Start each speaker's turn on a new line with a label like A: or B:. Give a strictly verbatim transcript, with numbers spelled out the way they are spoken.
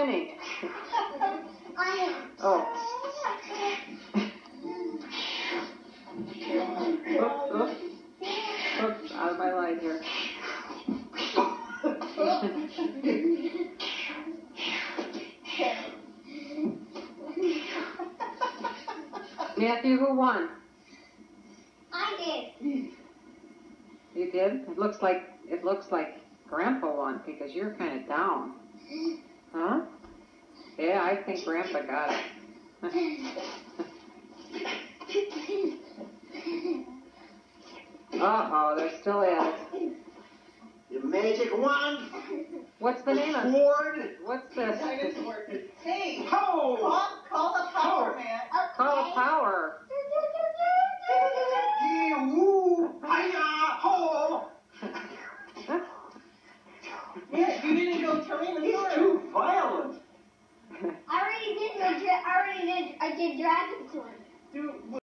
A: winning?
B: I am.
A: Oh. Oops, oops. Oops, out of my line here. Matthew, who won?
B: I did.
A: You did? It looks like it looks like Grandpa won because you're kind of down. Huh? Yeah, I think Grandpa got it. Uh-oh, they're still at it.
C: The magic wand.
A: What's the name of it?
C: Sword.
A: What's this?
D: Hey,
C: Ho!
D: call, call the power man.
A: Call of power.
C: Woo! Hiya! Ho!
D: Yeah, you didn't go tell him
C: He's
D: the
C: too violent.
B: I already did. the dra- I already did. I did Dragon Sword.
D: Dude,